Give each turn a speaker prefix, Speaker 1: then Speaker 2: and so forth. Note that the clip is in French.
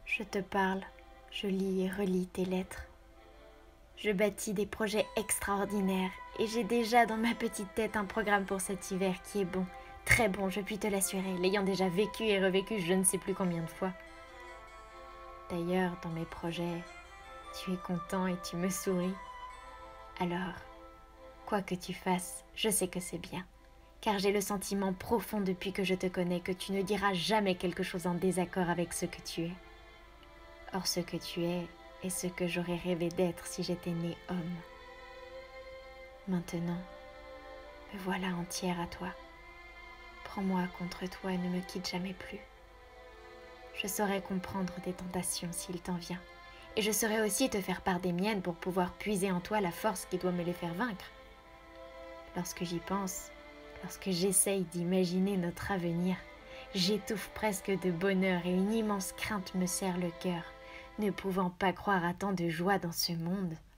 Speaker 1: Je te parle, je lis et relis tes lettres. Je bâtis des projets extraordinaires et j'ai déjà dans ma petite tête un programme pour cet hiver qui est bon, très bon, je puis te l'assurer, l'ayant déjà vécu et revécu je ne sais plus combien de fois. D'ailleurs, dans mes projets, tu es content et tu me souris. Alors, quoi que tu fasses, je sais que c'est bien, car j'ai le sentiment profond depuis que je te connais que tu ne diras jamais quelque chose en désaccord avec ce que tu es. Or, ce que tu es est ce que j'aurais rêvé d'être si j'étais né homme. Maintenant, me voilà entière à toi. Prends-moi contre toi et ne me quitte jamais plus. Je saurai comprendre tes tentations s'il t'en vient, et je saurai aussi te faire part des miennes pour pouvoir puiser en toi la force qui doit me les faire vaincre. Lorsque j'y pense, lorsque j'essaye d'imaginer notre avenir, j'étouffe presque de bonheur et une immense crainte me serre le cœur, ne pouvant pas croire à tant de joie dans ce monde.